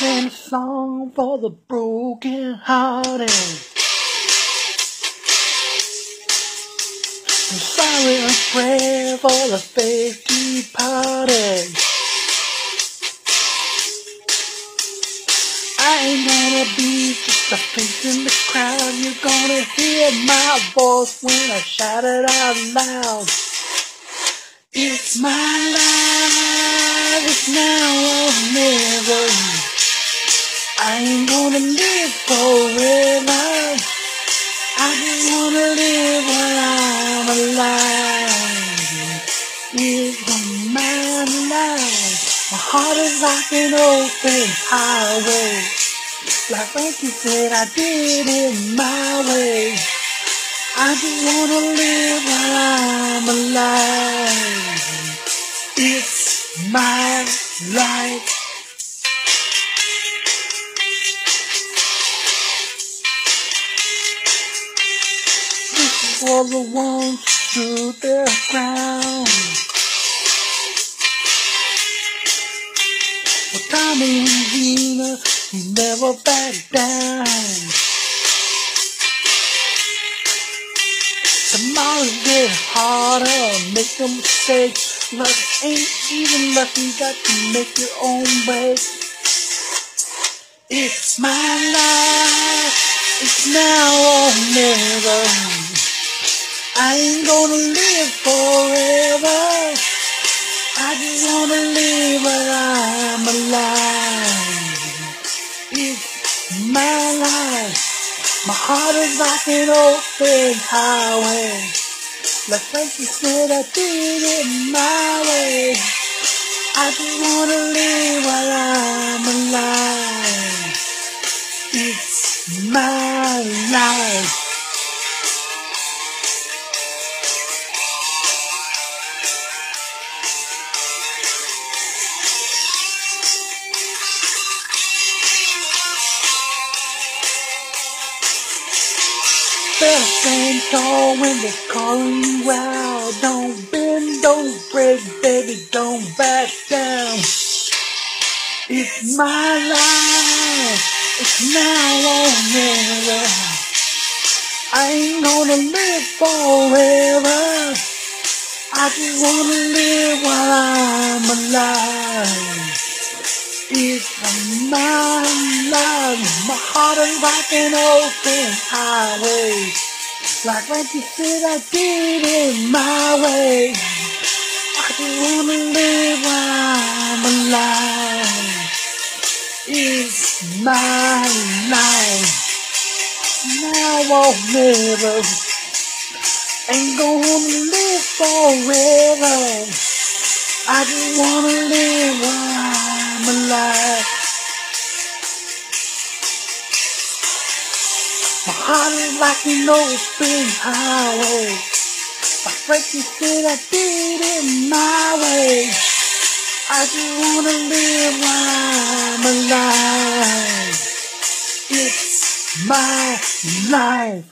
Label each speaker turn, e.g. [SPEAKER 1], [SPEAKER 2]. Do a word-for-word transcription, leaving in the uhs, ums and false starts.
[SPEAKER 1] sing a song for the broken hearted. I'm sorry and pray for the faith departed. I ain't gonna be just a face in the crowd. You're gonna hear my voice when I shout it out loud. It's my life, it's now or never. I ain't gonna live forever. I just wanna live while I'm alive. It's my life. My heart is like an open highway. Like Frankie said, I did it my way. I just wanna live while I'm alive. It's my life. This is for the ones who stood their ground. For Tommy and Gina, he never backed down. Tomorrow's get harder, make a mistake. Love ain't even lucky, got to make your own way. It's my life, it's now or never. I ain't gonna live forever. I just wanna live while I'm alive. It's my life. My heart is like an open highway. Like Frankie said, I did it my way. I just wanna live while I'm alive. It's my life. Better stand tall when they're calling you out. Don't bend, don't break, baby, don't back down. It's my life, it's now or never. I ain't gonna live forever. I just wanna live while I'm alive. It's my life. My heart is like an open highway. Like Frankie said, I did it my way. I just wanna live while I'm alive. It's my life. Now or never. Ain't gonna live forever. I just wanna live while I'm alive. My heart is like an open highway. My Frankie said I did it my way. I just wanna live while I'm alive. It's my life.